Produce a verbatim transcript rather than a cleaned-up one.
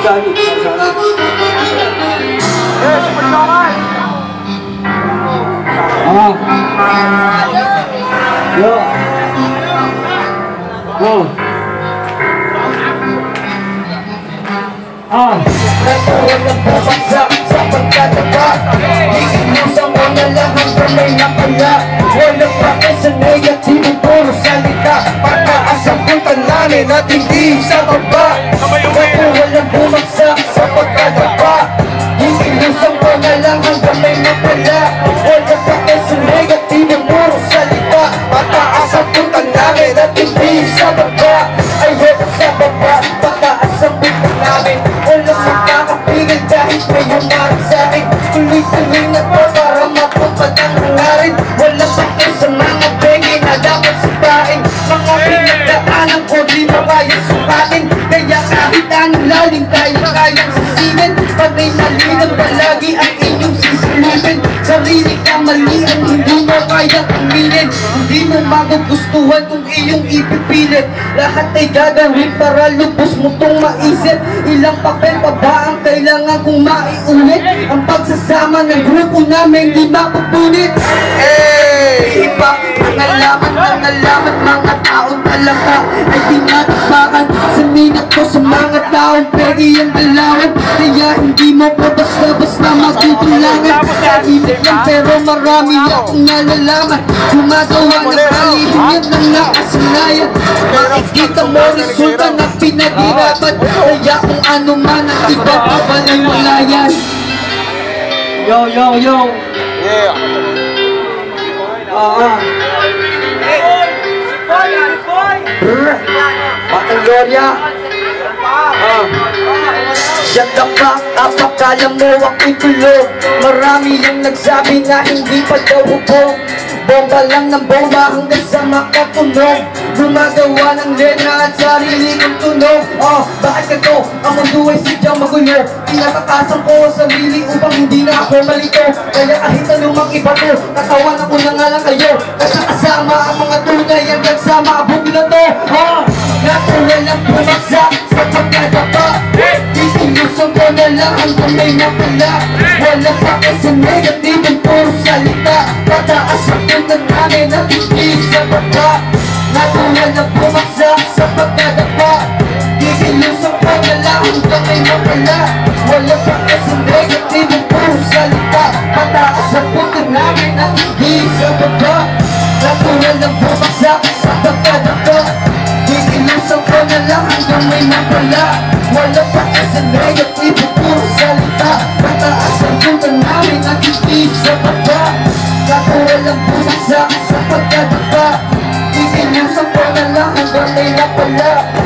Gagi sana. Eh, sebentar. Ah. Yo. Oh. Ah. Walang bumagsak sa pagkataba. Iinusan mo na lang ang kamay na pala. Walang bakit sa negatibo, puro salita. Pataas ang puntan namin at hindi sa baba. Walang bumagsak sa pagkataba. Iinusan mo na lang ang kamay na pala. Walang bakit sa negatibo, puro salita. Pataas ang puntan namin at hindi sa baba. Ay wala sa baba, pataas ang puntan namin. Walang magkakapigil dahil may humarap sa'kin. Tuloy-tuloy na to para mapapad ang hangarin. Walang bakit sa mga bengi na dapat sipain. Mga pinagdaanan ko di mo kaya sukatin. Kaya kahit anong lalim tayo kayang sisinin. Panay malinang palagi ang inyong sisilipin. Sarili ka mali ang hindi mo kayang aminin. Hindi mo magugustuhan kung iyong ipipilit. Lahat ay gagawin para lubos mo tong maisip. Ilang papel pa ba ang kailangan kong maiulit? Ang pagsasama ng grupo namin di mapupunit. Eh, iba mga laman, mga laman, mga taong talaga ay tinatapakan sa minat ko sa mga taong pegi ang dalawan. Kaya hindi mo ko basta-basta magtutulangan. Kahit lang pero marami akong nalalaman. Gumagawa ng kalihim ng nakasanayan. Makikita mo resulta ng pinaghirapan. Kaya kung ano man ang iba pa baliwalayan. Yo yo yo. Yeah. Ah ah. Brr, Batang Gloria. Ah. Siyang ka, apakala mo ako'y tulog. Marami yung nagsabi na hindi pa daw hubog. Bomba lang ng bomba hanggang sa makatunog. Gumagawa ng lena at sarili kong tunog. Oh, bakit ka to? Ang mundo ay sadyang magulo. Pinatakasan ko ang sarili upang hindi na ako malito. Kaya kahit anumang iba to, katawan ako na nga lang kayo. Kasama ang mga tunay hanggang sa maabog na to. Oh, natuloy lang bumagsak sa pagkadapa. Itinusan ko na lang ang kamay na pala. Wala pa kasi negatibong puro salita. Pataas ang punta namin at hindi sa baba. Natuloy lang bumagsak sa pagkadapa. Itinusan ko na lang ang kamay na pala. Wala pa kasi negatibong puro salita. Pataas ang punta namin at hindi sa baba. Natuloy lang bumagsak sa pagkadapa. Itinusan ko na lang ang kamay na pala. Wala pa kasi negatibo, puro salita. Pataas ang punta namin at hindi sa baba. Natuloy lang bumagsak sa pagkadapa. Itinusan ko na lang ang kamay na pala.